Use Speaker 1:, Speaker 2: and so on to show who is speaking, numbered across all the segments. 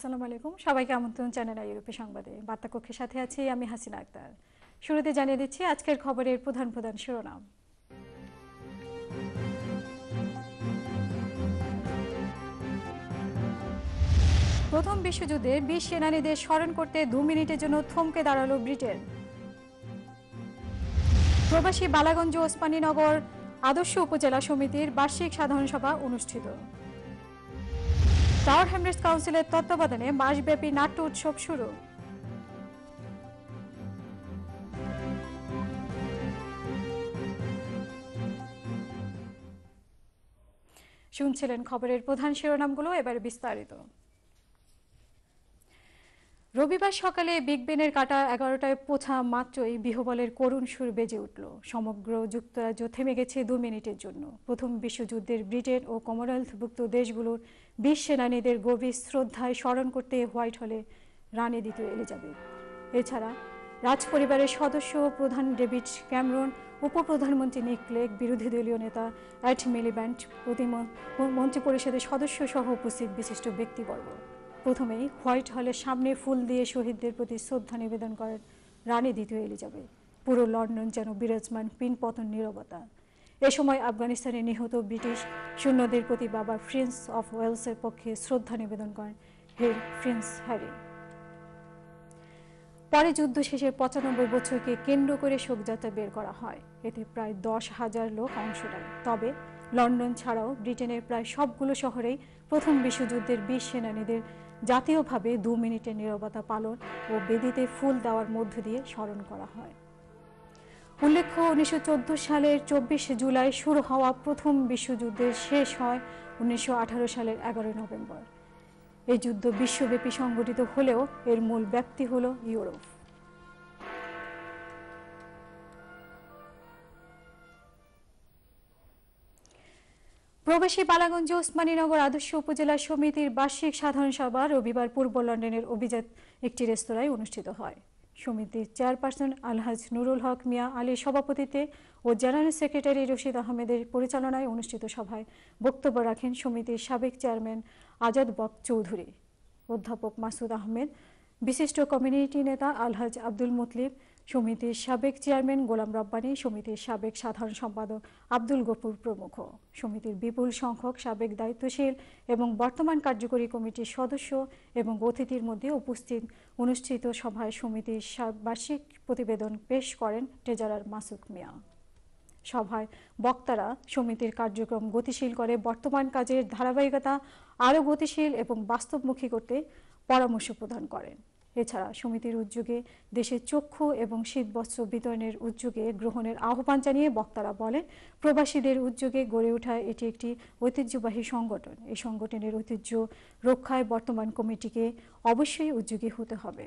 Speaker 1: আসসালামু আলাইকুম, সবাইকে আমন্ত্রণ চ্যানেল ইউরোপে সংবাদে। বার্তা কক্ষের সাথে আছি আমি হাসিনা আক্তার। শুরুতে জানিয়ে দিচ্ছি আজকের খবরের প্রধান প্রধান শিরোনাম। প্রথম বিশ্বযুদ্ধে ২০ সেনানীদের স্মরণ করতে ২ মিনিটের জন্য থমকে দাঁড়ালো ব্রিটেন। প্রবাসী বালাগঞ্জ ওসমানীনগর আদর্শ উপজেলা সমিতির বার্ষিক সাধারণ সভা অনুষ্ঠিত। টাওয়ার হ্যামলেটস কাউন্সিলের তত্ত্বাবধানে মাসব্যাপী নাট্য উৎসব শুরু। শুনছিলেন খবরের প্রধান শিরোনামগুলো, এবারে বিস্তারিত। রবিবার সকালে বিগ বেনের কাটা 11টায় পোছা মাত্রই বিহবলের করুণ সুর বেজে উঠল। সমগ্র যুক্তরাজ্য থেমে গেছে 2 মিনিটের জন্য। প্রথম বিশ্বযুদ্ধের ব্রিটেন ও কমনওয়েলথভুক্ত দেশগুলোর 20 সেনানীদের গভীর শ্রদ্ধায় স্মরণ করতে হোয়াইট হলে রানী দ্বিতীয় এলিজাবেথ, এছাড়া রাজপরিবারের সদস্য প্রধান ডেভিড ক্যামেরন, উপপ্রধানমন্ত্রী নিক ক্লেগ, বিরোধী দলীয় নেতা এড মিলিব্যান্ড, মন্ত্রিপরিষদের সদস্য সহ উপস্থিত বিশিষ্ট ব্যক্তিবর্গ। প্রথমেই হোয়াইট হলের সামনে ফুল দিয়ে শহীদদের প্রতি শ্রদ্ধা নিবেদন করেন রানী দ্বিতীয় এলিজাবেথ। পুরো লন্ডন যেন বিরাজমান পিনপতন নীরবতা। এ সময় আফগানিস্তানে নিহত ব্রিটিশ সৈন্যদের প্রতি বাবা প্রিন্স অফ ওয়েলসের পক্ষে শ্রদ্ধা নিবেদন করেন প্রিন্স হ্যারি। পরে যুদ্ধ শেষে 95 বছরকে কেন্দ্র করে শোকযাত্রা বের করা হয়। এতে প্রায় 10,000 লোক অংশ নেয়। তবে লন্ডন ছাড়াও ব্রিটেনের প্রায় সবগুলো শহরেই প্রথম বিশ্বযুদ্ধের 20 সেনানীদের জাতীয়ভাবে 2 মিনিটের নীরবতা পালন ও বেদিতে ফুল দেওয়ার মধ্য দিয়ে স্মরণ করা হয়। উল্লেখ্য, 1914 সালের 24 জুলাই শুরু হওয়া প্রথম বিশ্বযুদ্ধের শেষ হয় 1918 সালের 11 নভেম্বর। এই যুদ্ধ বিশ্বব্যাপী সংগঠিত হলেও এর মূল ব্যাপ্তি হল ইউরোপ। প্রবাসী বালাগঞ্জ ওসমানীনগর আদর্শ উপজেলা সমিতির বার্ষিক সাধারণ সভা রবিবার পূর্ব লন্ডনের অভিজাত একটি রেস্তোরাঁয় অনুষ্ঠিত হয়। সমিতির চেয়ারপারসন আলহাজ নুরুল হক মিয়া আলীর সভাপতিত্বে ও জেনারেল সেক্রেটারি রশিদ আহমেদের পরিচালনায় অনুষ্ঠিত সভায় বক্তব্য রাখেন সমিতির সাবেক চেয়ারম্যান আজাদ বক চৌধুরী, অধ্যাপক মাসুদ আহমেদ, বিশিষ্ট কমিউনিটি নেতা আলহাজ আব্দুল মুতলিব, সমিতির সাবেক চেয়ারম্যান গোলাম রব্বানী, সমিতির সাবেক সাধারণ সম্পাদক আব্দুল গফুর প্রমুখ। সমিতির বিপুল সংখ্যক সাবেক দায়িত্বশীল এবং বর্তমান কার্যকরী কমিটির সদস্য এবং অতিথির মধ্যে উপস্থিত অনুষ্ঠিত সভায় সমিতির বার্ষিক প্রতিবেদন পেশ করেন ট্রেজারার মাসুক মিয়া। সভায় বক্তারা সমিতির কার্যক্রম গতিশীল করে বর্তমান কাজের ধারাবাহিকতা আরও গতিশীল এবং বাস্তবমুখী করতে পরামর্শ প্রদান করেন। এছাড়া সমিতির উদ্যোগে দেশের চক্ষু এবং শীতবস্ত্র বিতরণের উদ্যোগে গ্রহণের আহ্বান জানিয়ে বক্তারা বলেন, প্রবাসীদের উদ্যোগে গড়ে ওঠা এটি একটি ঐতিহ্যবাহী সংগঠন। এই সংগঠনের ঐতিহ্য রক্ষায় বর্তমান কমিটিকে অবশ্যই উদ্যোগী হতে হবে।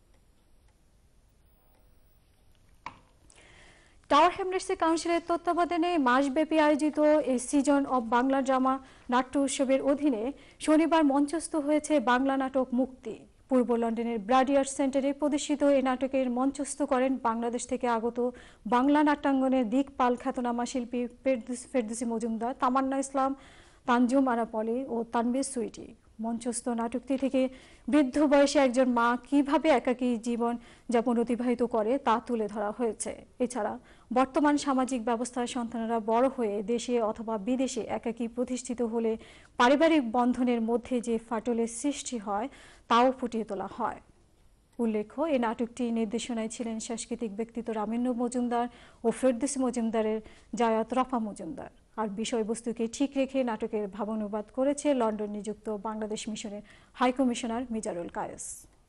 Speaker 1: টাওয়ার হ্যামলেটস কাউন্সিলের তত্ত্বাবধানে মাসব্যাপী আয়োজিত এই সিজন অব বাংলা ড্রামা নাট্য উৎসবের অধীনে শনিবার মঞ্চস্থ হয়েছে বাংলা নাটক মুক্তি। পূর্ব লন্ডনের ব্রাডি আর্ট সেন্টারে প্রদর্শিত এই নাটকের মঞ্চস্থ করেন বাংলাদেশ থেকে আগত বাংলা নাট্যাঙ্গনের দিকপাল খ্যাতনামা শিল্পী ফেরদৌসী মজুমদার, তামান্না ইসলাম, তানজুম আরা পলি ও তানভীর সুইটি। মঞ্চস্থ নাটকটি থেকে বৃদ্ধ বয়সে একজন মা কিভাবে একাকী জীবন যাপন অতিবাহিত করে তা তুলে ধরা হয়েছে। এছাড়া বর্তমান সামাজিক ব্যবস্থায় সন্তানেরা বড় হয়ে দেশে অথবা বিদেশে একাকী প্রতিষ্ঠিত হলে পারিবারিক বন্ধনের মধ্যে যে ফাটলের সৃষ্টি হয় তাও ফুটিয়ে তোলা হয়। উল্লেখ্য, এই নাটকটি নির্দেশনায় ছিলেন সাংস্কৃতিক ব্যক্তিত্ব রামেন্দ্র মজুমদার ও ফেরদৌসী মজুমদারের জায়াত রফা মজুমদার। আর বিষয়বস্তুকে ঠিক রেখে নাটকের ভাবানুবাদ করেছে লন্ডন নিযুক্ত বাংলাদেশ মিশনের হাইকমিশনার মিজানুল কায়েস।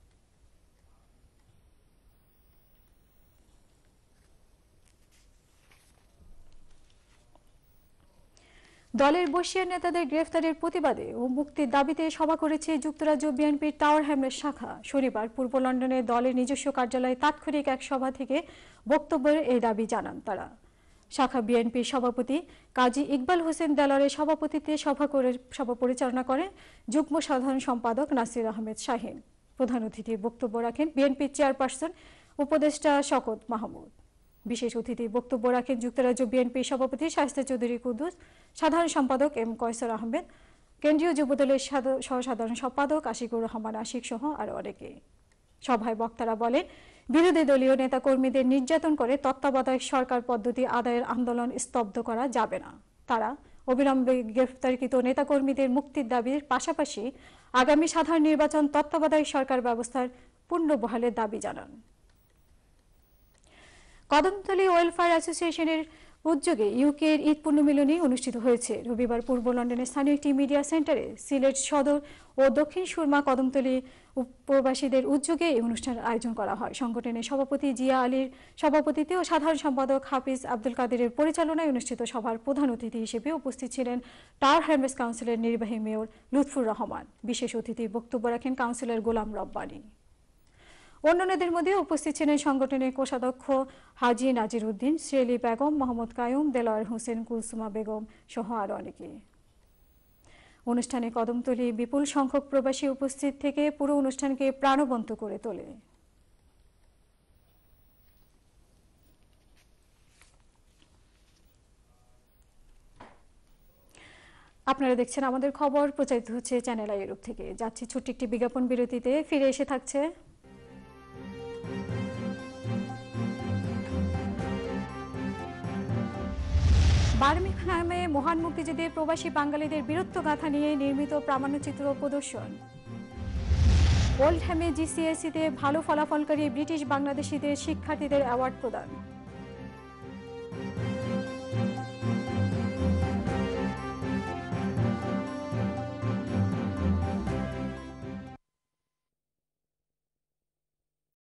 Speaker 1: দলের বর্ষীয়ান নেতাদের গ্রেফতারের প্রতিবাদে ও মুক্তির দাবিতে সভা করেছে যুক্তরাজ্য বিএনপির টাওয়ার হ্যামলেটস শাখা। শনিবার পূর্ব লন্ডনে দলের নিজস্ব কার্যালয়ে তাৎক্ষণিক এক সভা থেকে বক্তব্যের এই দাবি জানান তারা। শাখা বিএনপির সভাপতি কাজী ইকবাল হোসেন দেলারের সভাপতিত্বে সভা পরিচালনা করেন যুগ্ম সাধারণ সম্পাদক নাসির আহমেদ শাহিন। প্রধান অতিথির বক্তব্য রাখেন বিএনপির চেয়ারপারসন উপদেষ্টা শওকত মাহমুদ। বিশেষ অতিথি বক্তব্য রাখেন যুক্তরাজ্য বিএনপির সভাপতি শায়েস্তা চৌধুরী কুদ্দুস, সাধারণ সম্পাদক এম কয়সার আহমেদ, কেন্দ্রীয় যুবদলের সহসাধারণ সম্পাদক আশিকুর রহমান আশিক সহ আরো অনেকে। সভায় বক্তারা বলেন, বিরোধী দলীয় নেতাকর্মীদের নির্যাতন করে তত্ত্বাবধায়ক সরকার পদ্ধতি আদায়ের আন্দোলন স্তব্ধ করা যাবে না। তারা অবিলম্বে গ্রেফতারকৃত নেতাকর্মীদের মুক্তির দাবির পাশাপাশি আগামী সাধারণ নির্বাচন তত্ত্বাবধায়ক সরকার ব্যবস্থার পুনর্বহালের দাবি জানান। কদমতলী ওয়েলফেয়ার অ্যাসোসিয়েশনের উদ্যোগে ইউকের ঈদ পুণ্যমিলনী অনুষ্ঠিত হয়েছে। রবিবার পূর্ব লন্ডনের স্থানীয় একটি মিডিয়া সেন্টারে সিলেট সদর ও দক্ষিণ সুরমা কদমতলী প্রবাসীদের উদ্যোগে এই অনুষ্ঠানের আয়োজন করা হয়। সংগঠনের সভাপতি জিয়া আলীর সভাপতিত্বে ও সাধারণ সম্পাদক হাফিজ আব্দুল কাদেরের পরিচালনায় অনুষ্ঠিত সভার প্রধান অতিথি হিসেবে উপস্থিত ছিলেন টাওয়ার হ্যামলেটস কাউন্সিলের নির্বাহী মেয়র লুৎফুর রহমান। বিশেষ অতিথির বক্তব্য রাখেন কাউন্সিলর গোলাম রব্বানী। অন্যান্যদের মধ্যে উপস্থিত ছিলেন সংগঠনের কোষাধ্যক্ষ হাজী নাজির উদ্দিন, শেলি বেগম, মোহাম্মদ কায়ুম, দেলোয়ার হোসেন, কুলসুমা বেগম সহ আরো অনেকে। অনুষ্ঠানে কদমতলী বিপুল সংখ্যক প্রবাসী উপস্থিত থেকে পুরো অনুষ্ঠানকে প্রাণবন্ত করে তোলে। আপনারা দেখছেন আমাদের খবর প্রচারিত হচ্ছে চ্যানেল আই ইউরোপ থেকে। যাচ্ছি ছোট্ট একটি বিজ্ঞাপন বিরতিতে, ফিরে এসে থাকছে বার্মিংহামে মহান মুক্তিযুদ্ধে প্রবাসী বাঙালিদের বীরত্বগাথা নিয়ে নির্মিত প্রামাণ্যচিত্র প্রদর্শন। ওল্ডহ্যামে জিসিএসইতে ভালো ফলাফলকারী ব্রিটিশ বাংলাদেশিদের শিক্ষার্থীদের অ্যাওয়ার্ড প্রদান।